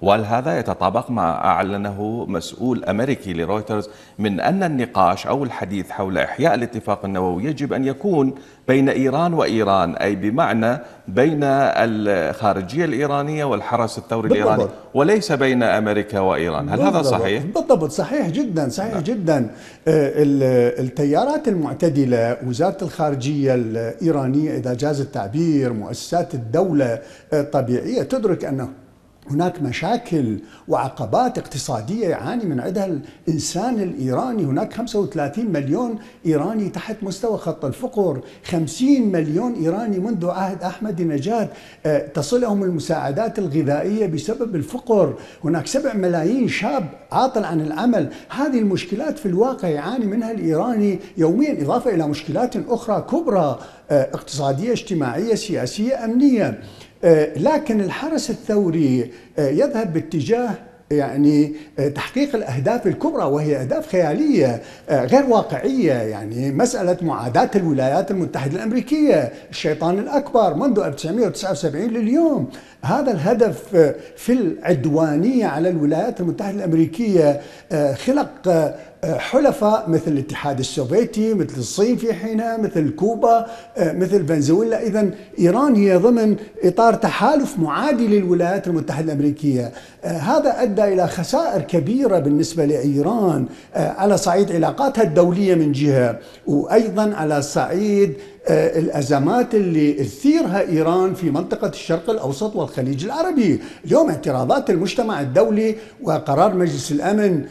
وهل هذا يتطابق مع أعلنه مسؤول أمريكي لرويترز من أن النقاش أو الحديث حول إحياء الاتفاق النووي يجب أن يكون بين إيران وإيران، أي بمعنى بين الخارجية الإيرانية والحرس الثوري الإيراني وليس بين أمريكا وإيران؟ هل هذا صحيح؟ بالضبط، صحيح جدا، صحيح جدا. التيارات المعتدلة، وزارة الخارجية الإيرانية إذا جاز التعبير، مؤسسات الدولة طبيعية تدرك أنه هناك مشاكل وعقبات اقتصادية يعاني من عندها الإنسان الإيراني. هناك 35 مليون إيراني تحت مستوى خط الفقر، 50 مليون إيراني منذ عهد أحمد نجاد تصلهم المساعدات الغذائية بسبب الفقر. هناك 7 ملايين شاب عاطل عن العمل. هذه المشكلات في الواقع يعاني منها الإيراني يوميا، إضافة إلى مشكلات أخرى كبرى اقتصادية، اجتماعية، سياسية، أمنية. لكن الحرس الثوري يذهب باتجاه يعني تحقيق الأهداف الكبرى، وهي أهداف خيالية غير واقعية. يعني مسألة معاداة الولايات المتحدة الأمريكية، الشيطان الأكبر منذ 1979 لليوم. هذا الهدف في العدوانية على الولايات المتحدة الأمريكية خلق حلفاء مثل الاتحاد السوفيتي، مثل الصين في حينها، مثل كوبا، مثل فنزويلا. إذن إيران هي ضمن إطار تحالف معادي للولايات المتحدة الأمريكية. هذا أدى إلى خسائر كبيرة بالنسبة لإيران على صعيد علاقاتها الدولية من جهة، وأيضا على صعيد الأزمات اللي تثيرها إيران في منطقة الشرق الأوسط والخليج العربي. اليوم اعتراضات المجتمع الدولي وقرار مجلس الأمن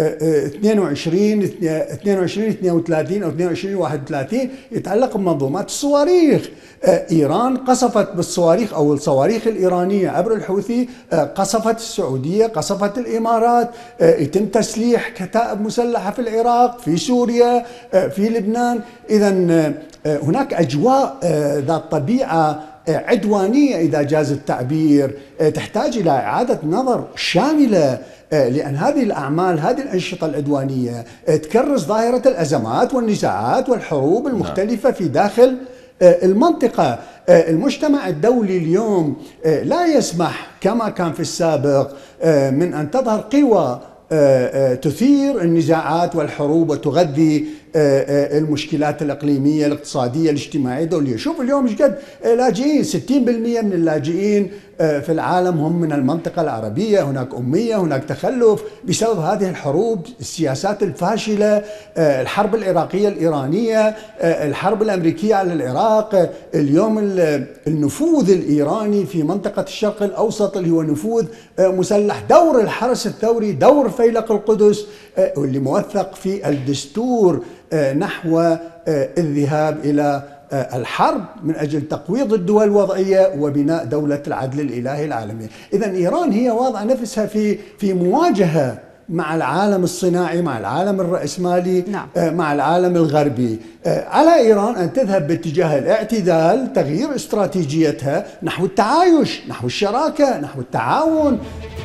2232 أو 2231 يتعلق بمنظومات الصواريخ. إيران قصفت بالصواريخ أو الصواريخ الإيرانية عبر الحوثي، قصفت السعودية، قصفت الإمارات، يتم تسليح كتائب مسلحة في العراق، في سوريا، في لبنان. إذن هناك أجواء ذات طبيعة عدوانية إذا جاز التعبير، تحتاج إلى إعادة نظر شاملة، لأن هذه الأعمال، هذه الأنشطة العدوانية تكرس ظاهرة الأزمات والنزاعات والحروب المختلفة في داخل المنطقة. المجتمع الدولي اليوم لا يسمح كما كان في السابق من أن تظهر قوى تثير النزاعات والحروب وتغذي المشكلات الإقليمية الاقتصادية الاجتماعية الدولية. شوف اليوم ايش قد لاجئين، 60% من اللاجئين في العالم هم من المنطقة العربية. هناك أمية، هناك تخلف بسبب هذه الحروب، السياسات الفاشلة، الحرب العراقية الإيرانية، الحرب الأمريكية على العراق. اليوم النفوذ الإيراني في منطقة الشرق الأوسط اللي هو نفوذ مسلح. دور الحرس الثوري، دور فيلق القدس واللي موثق في الدستور نحو الذهاب إلى الحرب من أجل تقويض الدول الوضعية وبناء دولة العدل الإلهي العالمية. إذن إيران هي واضعة نفسها في مواجهة مع العالم الصناعي، مع العالم الرأسمالي، مع العالم الغربي. على إيران أن تذهب باتجاه الاعتدال، تغيير استراتيجيتها نحو التعايش، نحو الشراكة، نحو التعاون.